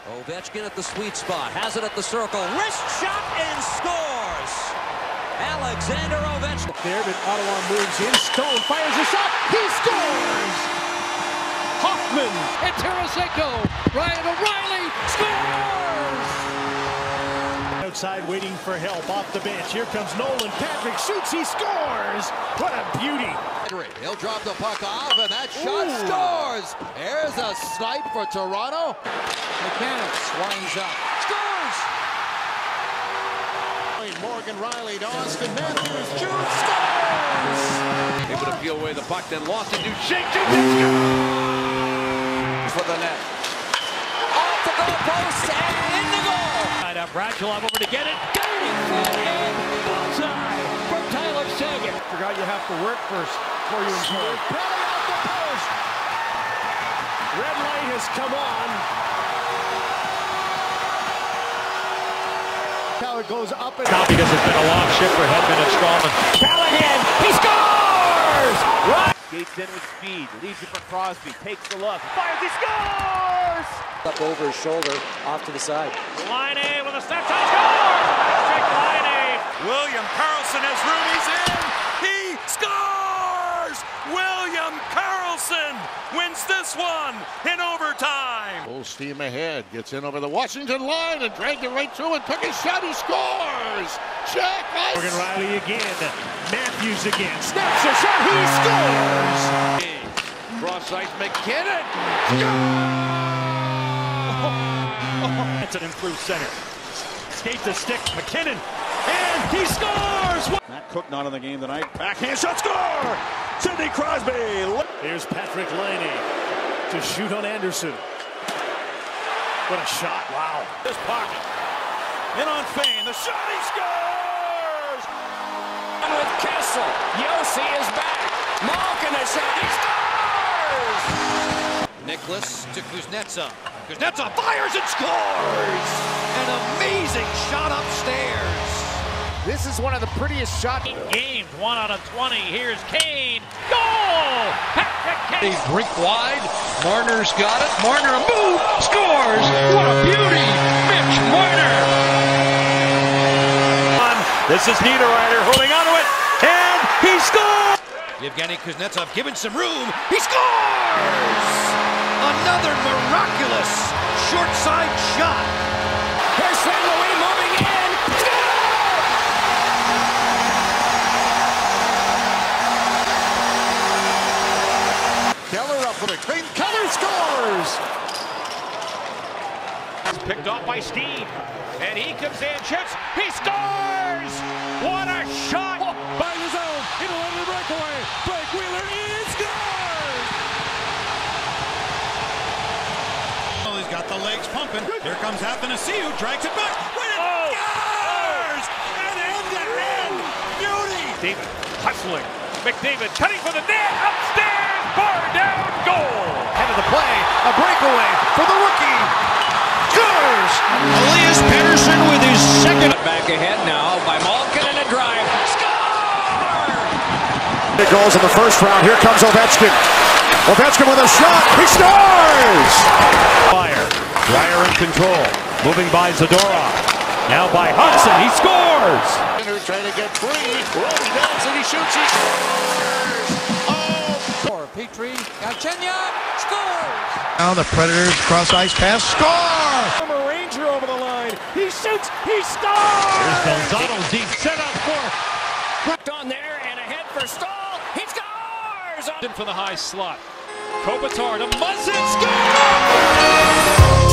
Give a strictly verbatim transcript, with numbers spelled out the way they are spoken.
Ovechkin at the sweet spot, has it at the circle, wrist shot and scores! Alexander Ovechkin. There, but Ottawa moves in, Stone fires a shot, he scores! Hoffman and Tarasenko, Ryan O'Reilly scores! Outside waiting for help, off the bench, here comes Nolan, Patrick shoots, he scores! What a beauty! He'll drop the puck off, and that shot Ooh. scores! There's a snipe for Toronto. McKinnon winds up, scores! Morgan Riley to Austin Matthews, shoots, scores! Able to peel away the puck, then lost it. Duchesne shoots and scores! For the net. Off the goal post and in the goal! Right up, Radulov over to get it. Got it and bullseye from Tyler Seguin. Forgot you have to work first before you enjoy it. Belly off the post. Red light has come on. Now it goes up and Now because it's been a long shift for Hedman and Strawman. Callahan, he scores! Right. Gates in with speed, leaves it for Crosby, takes the look, fires, he scores! Up over his shoulder, off to the side. Line A with a step side score! Patrick Line A. William Karlsson has room, he's in! He scores! William Karlsson wins this one in overtime! Full steam ahead, gets in over the Washington line and dragged it right through and took a shot, he scores! Jack Ice! Morgan Riley again, Matthews again, snaps a shot, he scores! Cross ice, McKinnon! That's an improved center. Skate the stick, McKinnon, and he scores! Matt Cook not in the game tonight. Backhand shot, score! Sidney Crosby! Here's Patrick Laine to shoot on Anderson. What a shot, wow. This pocket. In on Fane, the shot, he scores! And with Kessel, Yossi is back. Malkin a shot, he scores! Nicholas to Kuznetsov. Kuznetsov fires and scores! An amazing shot upstairs. This is one of the prettiest shots. Games, one out of twenty. Here's Kane. Goal! Patrick Kane. They break wide. Marner's got it. Marner a move. Scores! What a beauty! Mitch Marner. This is Niederreiter holding onto it. And he scores! Yevgeny Kuznetsov given some room. He scores! Another miraculous short side shot. Here's Saint Louis moving in. Keller up with a clean. Keller scores! Picked off by Steve. And he comes in, shoots. He scores! What a shot! Oh, by the zone. Into the breakaway. Blake Wheeler in scores! Well, he's got the legs pumping. Here comes Athanasiou, drags it back. Right Oh! scores! And end to end. Beauty! David hustling. McDavid cutting for the net. Upstairs. Bardown goal. Head of the play. A breakaway for the rookie. Scores! Elias Pettersson with his second. Back ahead now by Malkin and a drive. Score! It goes in the first round. Here comes Ovechkin. Ovechkin with a shot. He scores! Fire. Dwyer in control. Moving by Zadorov. Now by Hudson. He scores! Trying to get free. Rolling down and he shoots. He scores! Oh! Or Petrie, Galchenyuk scores! Now the Predators cross ice pass. Score! Former Ranger over the line. He shoots. He scores! Here's Delzato deep set up for. On there and ahead for Stahl. He scores! In for the high slot. Kopitar to Muzzin. Scores!